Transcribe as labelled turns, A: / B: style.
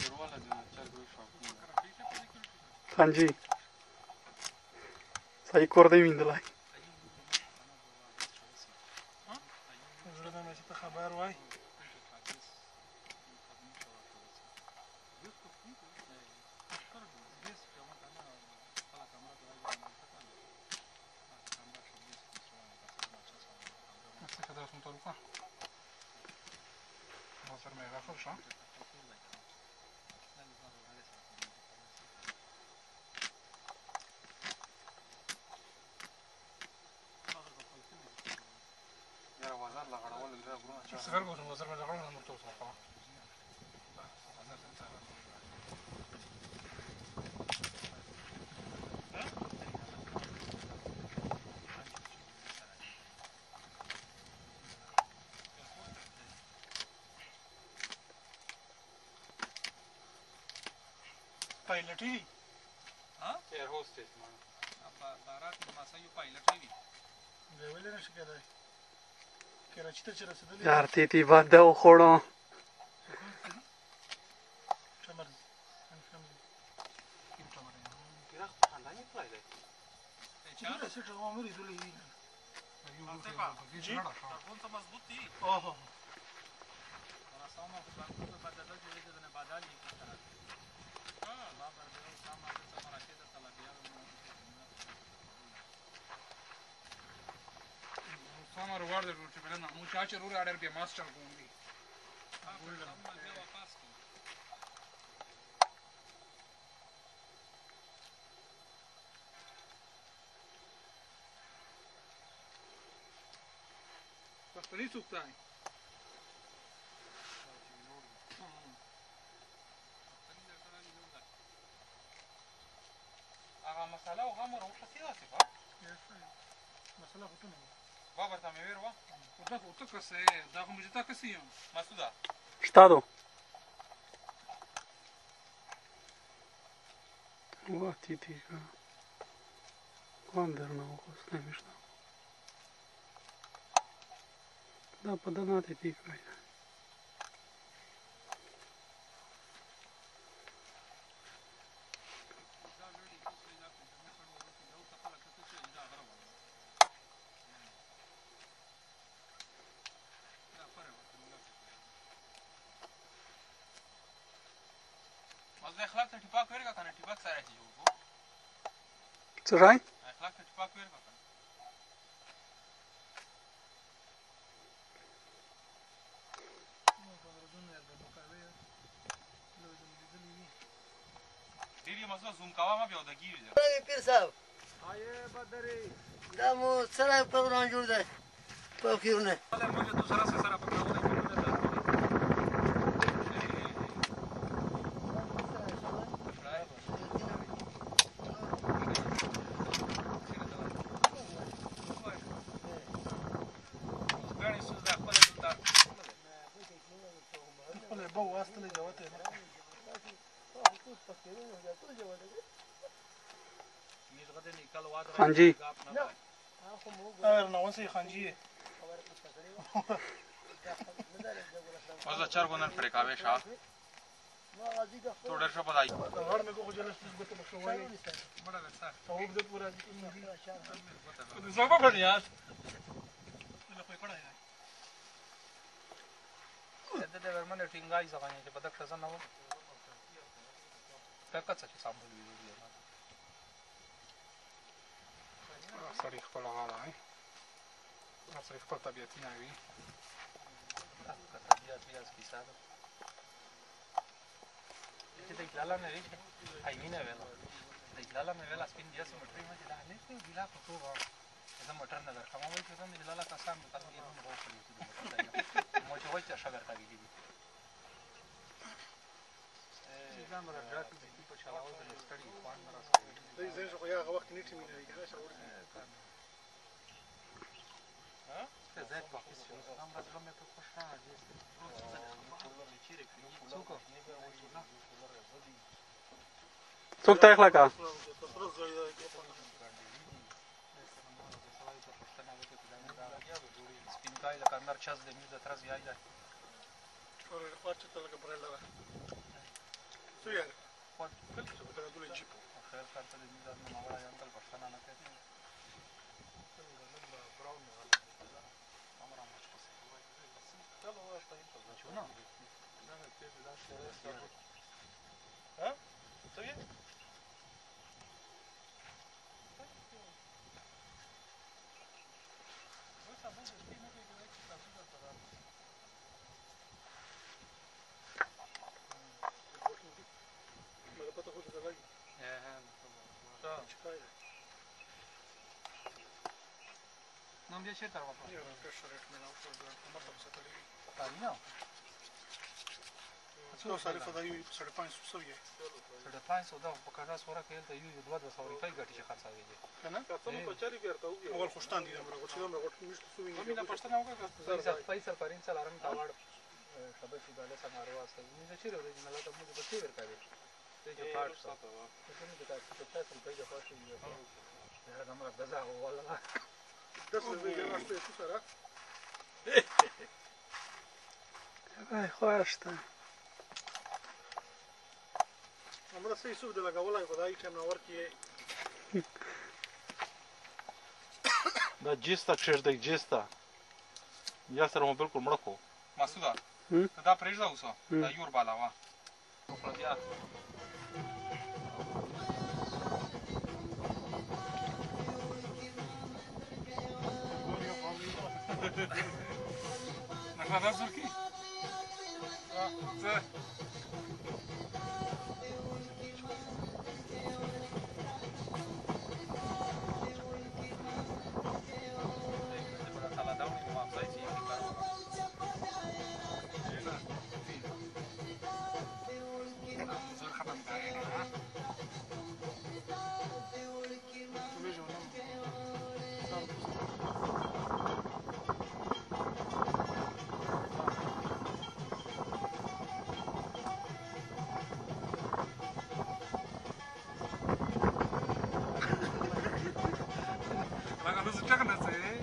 A: हाँ जी सही कर दे मिंदला
B: خبر وای पायलटी ها ایر هوستس ما بارات ما سيو पायलटी وي ویلې نشي کېدای کراچۍ ته چې رسیدلې
A: यार तेती बाद ओ खोड़ो
B: Самар вардер че белена мучаче руре адер бе мастер гунди Пастори суктай Ага масала او غمر او خسيده سيفا مساله خطونه بابا تامي ويروا وده فوتو كسي ده مجتا كسيون مسودا
A: штаду вот тети кондерно охоснемиш да поданате тикай
B: اخلاق ته ټیپاک ورګه کنه ټیپاک سره چي جوړو
A: څه راي
B: اخلاق ته ټیپاک ورګه کنه ډیری مسله زوم کاوه ما بیا د گیری
C: ده پیر صاحب
B: آیه بدري
C: دا مو سره پروګرام جوړ دی په خیرونه
B: ولا موږ تو سره سره پکاوله
A: हाँ जी
B: وزا چرگونن فرکاوه شا توڑر شا پدائی زوبا بنیاد ده ورمنه ټینګای ځغانې چې بدک شزن نو فقط څه سامبل ویډیو سړی خپل غاړه ہے سړی خپل طبیعت نه وي طبیعت بیا اس کیسه ده چې د ګلاله نه وی ایمینه ویلا د ګلاله مې ویلا سپین دیا سم ټری ما چې دا نه څه ګلا په توګه زه موټر نه درکمه وای چې زم د ګلاله کسان په تاسو کې نه راوړل چې مو چې وای چې شګر کوي دي زم راځي چې په چلاو د ستړي خوان راځي زه خو یا وخت نیټه مې نه کېږي شاور ها څه زه په هیڅ څه هم راځم په خوشاله دي
A: څوک تا اخلا کا
B: سپینکای د کندر چاز د میز د ترز یای ده ټول خواچ ته لګ پرې لګا
D: So iar,
B: Poate.
D: să vă tăgătul în jeep.
B: Fel că ar trebui să nu mă văd antal persoana la că am rămas cu se. Nu.
D: Ha? Să vie? Mă răpătă hoșă de la ei. Da. Ce cai?
B: Non vi cercare qua.
D: Io non riesco a rimanere fuori da una porta să tălegi.
B: Carino.
D: Nu s-a refădat eu să repani sub să vie.
B: Să de pani sau da, pokaża sora că el te iu doar de sau rikai gati ce harța vede.
D: Kana? Mă cu ștandi de mă, ce domnule, cu mișto subi.
B: Mine păștăna au că Faisal părința la rând tawar șabă și gale să mă roa asta. Mi se cere de din la mu de ce ver care. Deci fac să. Să nu de ca să te să pe de fac și eu. Era da mă gaza o wala.
D: Da să vezi la asta tu sărac.
A: Hai, hoașta.
D: Am vrea să-i sub de la gaola, că de aici am la orchie.
E: Da, gesta, krzesz da gesta. Ja sam mobilku mlako.
B: Masuda.
A: Hmm?
B: Da prežda uso. Da jurba lava. Proplavia. Nakladar zurki? Da. Dacă nu zicea că ne